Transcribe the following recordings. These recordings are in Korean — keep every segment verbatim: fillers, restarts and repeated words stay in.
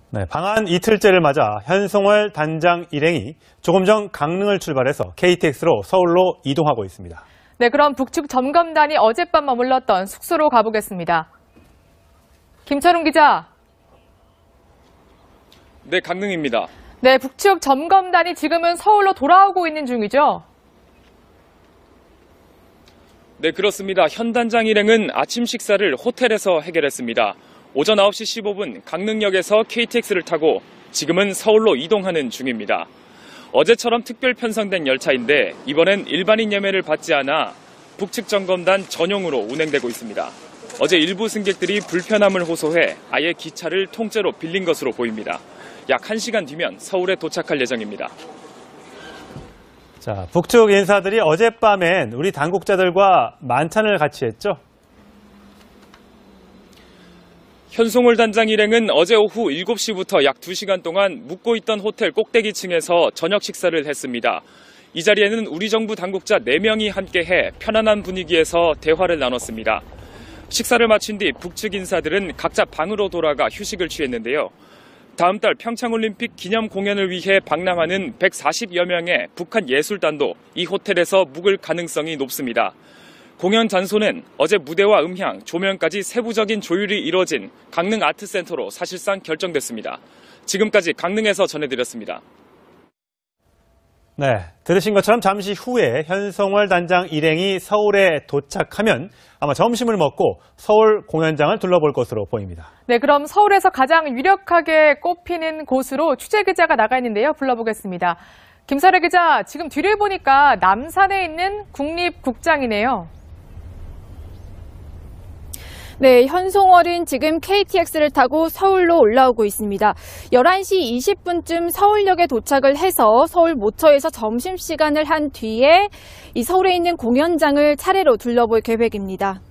네, 방한 이틀째를 맞아 현송월 단장 일행이 조금 전 강릉을 출발해서 케이티엑스로 서울로 이동하고 있습니다. 네, 그럼 북측 점검단이 어젯밤 머물렀던 숙소로 가보겠습니다. 김철웅 기자. 네, 강릉입니다. 네, 북측 점검단이 지금은 서울로 돌아오고 있는 중이죠? 네, 그렇습니다. 현 단장 일행은 아침 식사를 호텔에서 해결했습니다. 오전 아홉 시 십오 분 강릉역에서 케이티엑스를 타고 지금은 서울로 이동하는 중입니다. 어제처럼 특별 편성된 열차인데 이번엔 일반인 예매를 받지 않아 북측 점검단 전용으로 운행되고 있습니다. 어제 일부 승객들이 불편함을 호소해 아예 기차를 통째로 빌린 것으로 보입니다. 약 한 시간 뒤면 서울에 도착할 예정입니다. 자, 북측 인사들이 어젯밤엔 우리 당국자들과 만찬을 같이 했죠? 현송월 단장 일행은 어제 오후 일곱 시부터 약 두 시간 동안 묵고 있던 호텔 꼭대기층에서 저녁 식사를 했습니다. 이 자리에는 우리 정부 당국자 네 명이 함께해 편안한 분위기에서 대화를 나눴습니다. 식사를 마친 뒤 북측 인사들은 각자 방으로 돌아가 휴식을 취했는데요. 다음 달 평창올림픽 기념 공연을 위해 방남하는 백사십여 명의 북한 예술단도 이 호텔에서 묵을 가능성이 높습니다. 공연 장소는 어제 무대와 음향, 조명까지 세부적인 조율이 이뤄진 강릉 아트센터로 사실상 결정됐습니다. 지금까지 강릉에서 전해드렸습니다. 네, 들으신 것처럼 잠시 후에 현송월 단장 일행이 서울에 도착하면 아마 점심을 먹고 서울 공연장을 둘러볼 것으로 보입니다. 네, 그럼 서울에서 가장 유력하게 꼽히는 곳으로 취재 기자가 나가 있는데요. 불러보겠습니다. 김설혜 기자, 지금 뒤를 보니까 남산에 있는 국립국장이네요. 네, 현송월은 지금 케이티엑스를 타고 서울로 올라오고 있습니다. 열한 시 이십 분쯤 서울역에 도착을 해서 서울 모처에서 점심시간을 한 뒤에 이 서울에 있는 공연장을 차례로 둘러볼 계획입니다.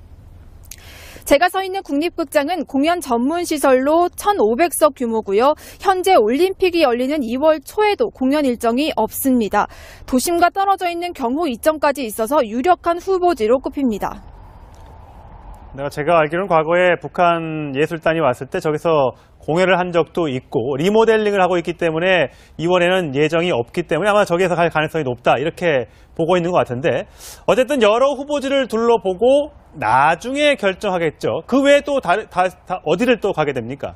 제가 서 있는 국립극장은 공연 전문 시설로 천오백 석 규모고요. 현재 올림픽이 열리는 이월 초에도 공연 일정이 없습니다. 도심과 떨어져 있는 경호 이점까지 있어서 유력한 후보지로 꼽힙니다. 내가 제가 알기로는 과거에 북한 예술단이 왔을 때 저기서 공연을 한 적도 있고 리모델링을 하고 있기 때문에 이월에는 예정이 없기 때문에 아마 저기에서 갈 가능성이 높다 이렇게 보고 있는 것 같은데 어쨌든 여러 후보지를 둘러보고 나중에 결정하겠죠. 그 외에 또 다, 다, 다 어디를 또 가게 됩니까?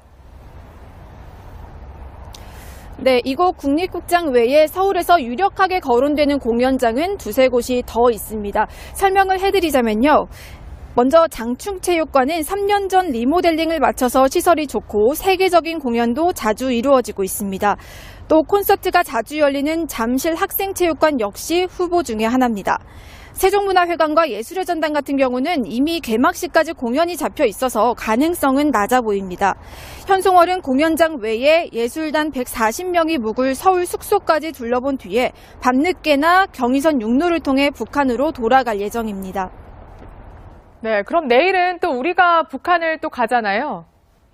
네, 이곳 국립극장 외에 서울에서 유력하게 거론되는 공연장은 두세 곳이 더 있습니다. 설명을 해드리자면요. 먼저 장충체육관은 삼 년 전 리모델링을 마쳐서 시설이 좋고 세계적인 공연도 자주 이루어지고 있습니다. 또 콘서트가 자주 열리는 잠실 학생체육관 역시 후보 중에 하나입니다. 세종문화회관과 예술의 전당 같은 경우는 이미 개막식까지 공연이 잡혀 있어서 가능성은 낮아 보입니다. 현송월은 공연장 외에 예술단 백사십 명이 묵을 서울 숙소까지 둘러본 뒤에 밤늦게나 경의선 육로를 통해 북한으로 돌아갈 예정입니다. 네, 그럼 내일은 또 우리가 북한을 또 가잖아요.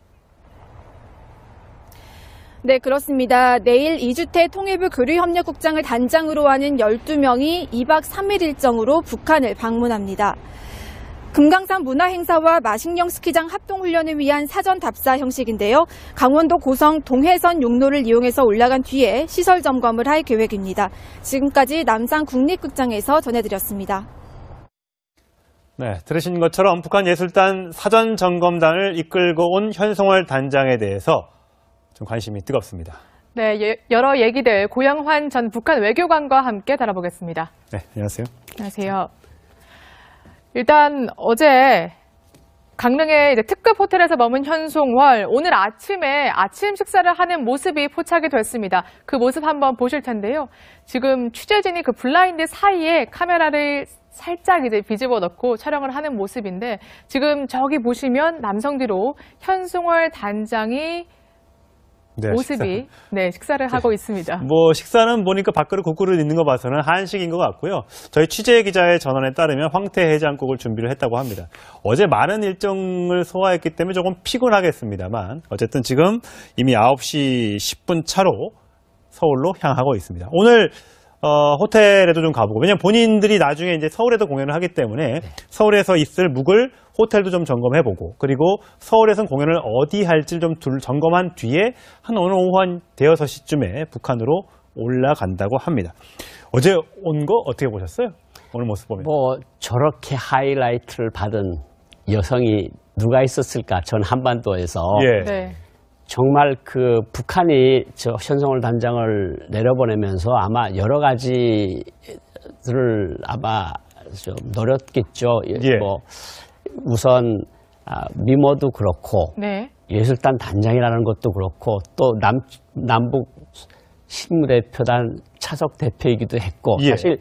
네, 그렇습니다. 내일 이주태 통일부 교류협력국장을 단장으로 하는 열두 명이 이 박 삼 일 일정으로 북한을 방문합니다. 금강산 문화행사와 마식령 스키장 합동훈련을 위한 사전 답사 형식인데요. 강원도 고성 동해선 육로를 이용해서 올라간 뒤에 시설 점검을 할 계획입니다. 지금까지 남산 국립극장에서 전해드렸습니다. 네, 들으신 것처럼 북한 예술단 사전 점검단을 이끌고 온 현송월 단장에 대해서 좀 관심이 뜨겁습니다. 네, 예, 여러 얘기들 고영환 전 북한 외교관과 함께 다뤄보겠습니다. 네, 안녕하세요. 안녕하세요. 일단 어제 강릉의 이제 특급 호텔에서 머문 현송월, 오늘 아침에 아침 식사를 하는 모습이 포착이 됐습니다. 그 모습 한번 보실 텐데요. 지금 취재진이 그 블라인드 사이에 카메라를 살짝 이제 비집어 넣고 촬영을 하는 모습인데 지금 저기 보시면 남성 뒤로 현송월 단장이 네, 모습이 식사. 네 식사를 하고 있습니다. 뭐 식사는 보니까 밥그릇 국그릇 있는 거 봐서는 한식인 것 같고요. 저희 취재 기자의 전언에 따르면 황태 해장국을 준비를 했다고 합니다. 어제 많은 일정을 소화했기 때문에 조금 피곤하겠습니다만 어쨌든 지금 이미 아홉 시 십 분 차로 서울로 향하고 있습니다. 오늘 어, 호텔에도 좀 가보고, 왜냐면 본인들이 나중에 이제 서울에도 공연을 하기 때문에 네. 서울에서 있을 묵을 호텔도 좀 점검해보고, 그리고 서울에서는 공연을 어디 할지 좀 둘, 점검한 뒤에 한 오늘 오후 한 대여섯 시쯤에 북한으로 올라간다고 합니다. 어제 온 거 어떻게 보셨어요? 오늘 모습 보면. 뭐 저렇게 하이라이트를 받은 여성이 누가 있었을까? 전 한반도에서. 예. 네. 정말 그 북한이 저 현송월 단장을 내려보내면서 아마 여러 가지들을 아마 좀 노렸겠죠. 예. 뭐 우선 아, 미모도 그렇고 네. 예술단 단장이라는 것도 그렇고 또 남 남북 신무대표단 차석 대표이기도 했고 예. 사실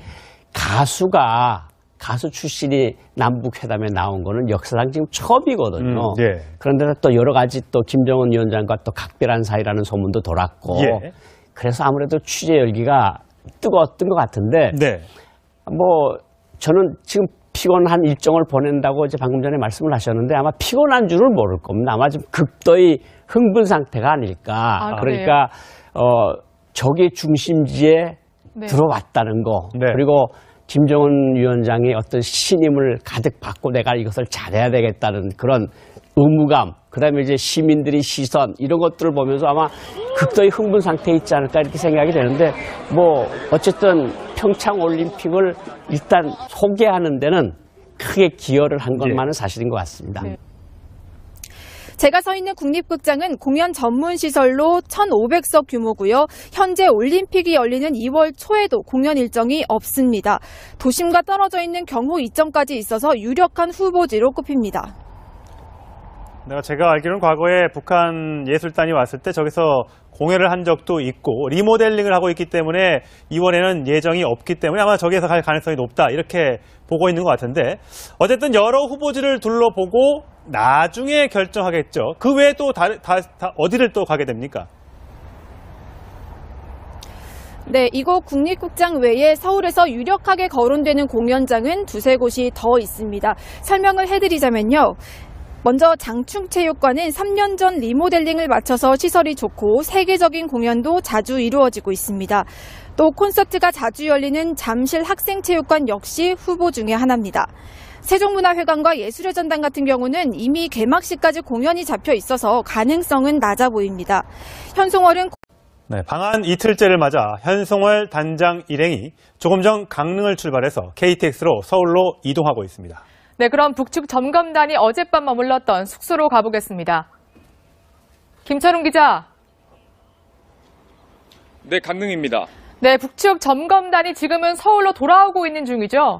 가수가 가수 출신이 남북회담에 나온 거는 역사상 지금 처음이거든요. 음, 예. 그런데 또 여러 가지 또 김정은 위원장과 또 각별한 사이라는 소문도 돌았고 예. 그래서 아무래도 취재 열기가 뜨거웠던 것 같은데 네. 뭐 저는 지금 피곤한 일정을 보낸다고 이제 방금 전에 말씀을 하셨는데 아마 피곤한 줄을 모를 겁니다. 아마 좀 극도의 흥분 상태가 아닐까. 아, 그러니까 어 적의 중심지에 네. 들어왔다는 거. 네. 그리고 김정은 위원장의 어떤 신임을 가득 받고 내가 이것을 잘해야 되겠다는 그런 의무감, 그 다음에 이제 시민들의 시선, 이런 것들을 보면서 아마 극도의 흥분 상태에 있지 않을까 이렇게 생각이 되는데, 뭐, 어쨌든 평창 올림픽을 일단 소개하는 데는 크게 기여를 한 것만은 사실인 것 같습니다. 네. 제가 서 있는 국립극장은 공연 전문 시설로 천오백 석 규모고요. 현재 올림픽이 열리는 이월 초에도 공연 일정이 없습니다. 도심과 떨어져 있는 경호 이점까지 있어서 유력한 후보지로 꼽힙니다. 내가 제가 알기로는 과거에 북한 예술단이 왔을 때 저기서 공연을 한 적도 있고 리모델링을 하고 있기 때문에 이번에는 예정이 없기 때문에 아마 저기에서 갈 가능성이 높다 이렇게 보고 있는 것 같은데, 어쨌든 여러 후보지를 둘러보고 나중에 결정하겠죠. 그 외에 또 다, 다, 다 어디를 또 가게 됩니까? 네, 이곳 국립극장 외에 서울에서 유력하게 거론되는 공연장은 두세 곳이 더 있습니다. 설명을 해드리자면요. 먼저 장충체육관은 삼 년 전 리모델링을 마쳐서 시설이 좋고 세계적인 공연도 자주 이루어지고 있습니다. 또 콘서트가 자주 열리는 잠실 학생체육관 역시 후보 중에 하나입니다. 세종문화회관과 예술의 전당 같은 경우는 이미 개막식까지 공연이 잡혀 있어서 가능성은 낮아 보입니다. 현송월은 네, 방한 이틀째를 맞아 현송월 단장 일행이 조금 전 강릉을 출발해서 케이티엑스로 서울로 이동하고 있습니다. 네, 그럼 북측 점검단이 어젯밤 머물렀던 숙소로 가보겠습니다. 김철웅 기자. 네, 강릉입니다. 네, 북측 점검단이 지금은 서울로 돌아오고 있는 중이죠?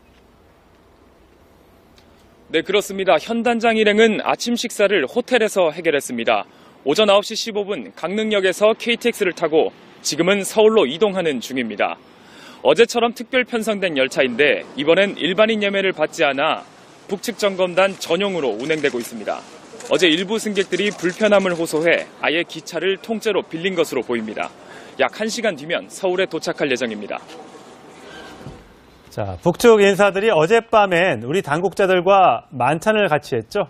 네, 그렇습니다. 현 단장 일행은 아침 식사를 호텔에서 해결했습니다. 오전 아홉 시 십오 분 강릉역에서 케이티엑스를 타고 지금은 서울로 이동하는 중입니다. 어제처럼 특별 편성된 열차인데 이번엔 일반인 예매를 받지 않아 북측 점검단 전용으로 운행되고 있습니다. 어제 일부 승객들이 불편함을 호소해 아예 기차를 통째로 빌린 것으로 보입니다. 약 한 시간 뒤면 서울에 도착할 예정입니다. 자, 북측 인사들이 어젯밤엔 우리 당국자들과 만찬을 같이 했죠?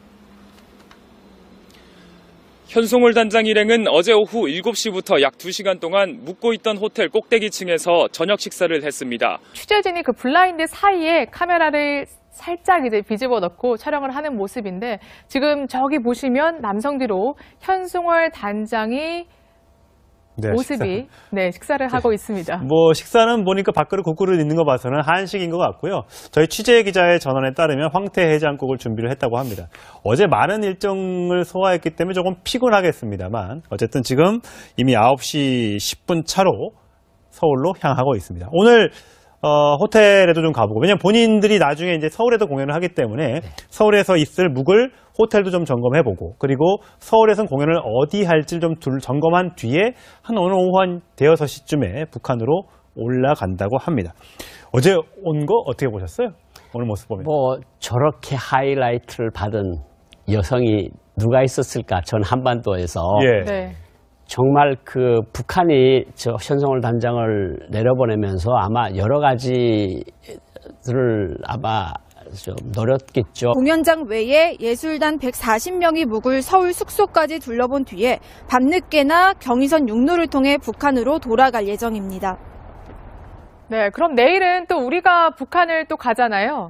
현송월 단장 일행은 어제 오후 일곱 시부터 약 두 시간 동안 묵고 있던 호텔 꼭대기층에서 저녁 식사를 했습니다. 취재진이 그 블라인드 사이에 카메라를 살짝 이제 비집어 넣고 촬영을 하는 모습인데, 지금 저기 보시면 남성 뒤로 현송월 단장이 네, 모습이 식사. 네 식사를 하고 있습니다. 뭐 식사는 보니까 밥그릇 국그릇 있는 거 봐서는 한식인 것 같고요. 저희 취재 기자의 전언에 따르면 황태 해장국을 준비를 했다고 합니다. 어제 많은 일정을 소화했기 때문에 조금 피곤하겠습니다만 어쨌든 지금 이미 아홉 시 십 분 차로 서울로 향하고 있습니다. 오늘 어, 호텔에도 좀 가보고, 왜냐면 본인들이 나중에 이제 서울에도 공연을 하기 때문에 네. 서울에서 있을 묵을 호텔도 좀 점검해보고, 그리고 서울에서는 공연을 어디 할지 좀 둘, 점검한 뒤에 한 오늘 오후 한 대여섯 시쯤에 북한으로 올라간다고 합니다. 어제 온 거 어떻게 보셨어요? 오늘 모습 보면. 뭐 저렇게 하이라이트를 받은 여성이 누가 있었을까? 전 한반도에서. 예. 네. 정말 그 북한이 저 현송월 단장을 내려보내면서 아마 여러 가지들을 아마 좀 노렸겠죠. 공연장 외에 예술단 백사십 명이 묵을 서울 숙소까지 둘러본 뒤에 밤늦게나 경의선 육로를 통해 북한으로 돌아갈 예정입니다. 네, 그럼 내일은 또 우리가 북한을 또 가잖아요.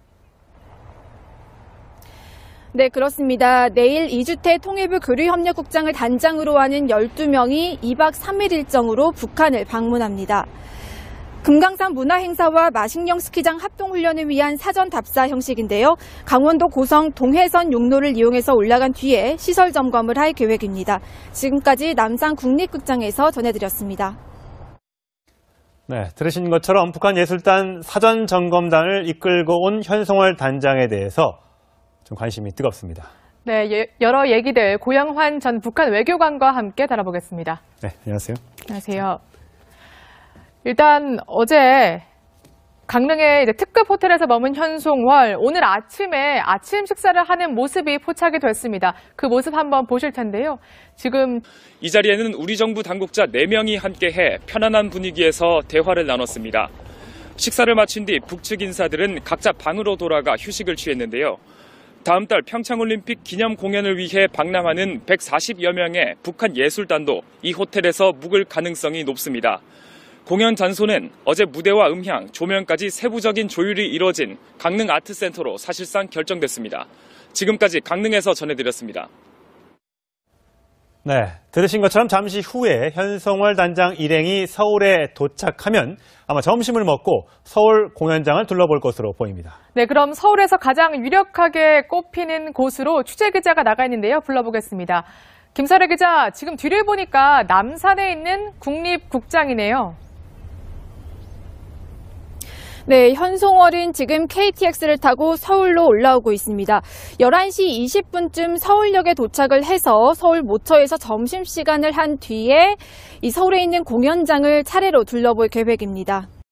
네, 그렇습니다. 내일 이주태 통일부 교류협력국장을 단장으로 하는 열두 명이 이 박 삼 일 일정으로 북한을 방문합니다. 금강산 문화행사와 마식령 스키장 합동훈련을 위한 사전 답사 형식인데요. 강원도 고성 동해선 육로를 이용해서 올라간 뒤에 시설 점검을 할 계획입니다. 지금까지 남산 국립극장에서 전해드렸습니다. 네, 들으신 것처럼 북한 예술단 사전 점검단을 이끌고 온 현송월 단장에 대해서 좀 관심이 뜨겁습니다. 네, 예, 여러 얘기들 고영환 전 북한 외교관과 함께 다뤄보겠습니다. 네, 안녕하세요. 안녕하세요. 일단 어제 강릉의 이제 특급 호텔에서 머문 현송월, 오늘 아침에 아침 식사를 하는 모습이 포착이 됐습니다. 그 모습 한번 보실 텐데요. 지금 이 자리에는 우리 정부 당국자 네 명이 함께해 편안한 분위기에서 대화를 나눴습니다. 식사를 마친 뒤 북측 인사들은 각자 방으로 돌아가 휴식을 취했는데요. 다음 달 평창올림픽 기념 공연을 위해 방랑하는 백사십여 명의 북한 예술단도 이 호텔에서 묵을 가능성이 높습니다. 공연 장소는 어제 무대와 음향, 조명까지 세부적인 조율이 이뤄진 강릉 아트센터로 사실상 결정됐습니다. 지금까지 강릉에서 전해드렸습니다. 네, 들으신 것처럼 잠시 후에 현송월 단장 일행이 서울에 도착하면 아마 점심을 먹고 서울 공연장을 둘러볼 것으로 보입니다. 네, 그럼 서울에서 가장 유력하게 꼽히는 곳으로 취재기자가 나가 있는데요. 불러보겠습니다. 김설혜 기자, 지금 뒤를 보니까 남산에 있는 국립국장이네요. 네, 현송월은 지금 케이티엑스를 타고 서울로 올라오고 있습니다. 열한 시 이십 분쯤 서울역에 도착을 해서 서울 모처에서 점심시간을 한 뒤에 이 서울에 있는 공연장을 차례로 둘러볼 계획입니다.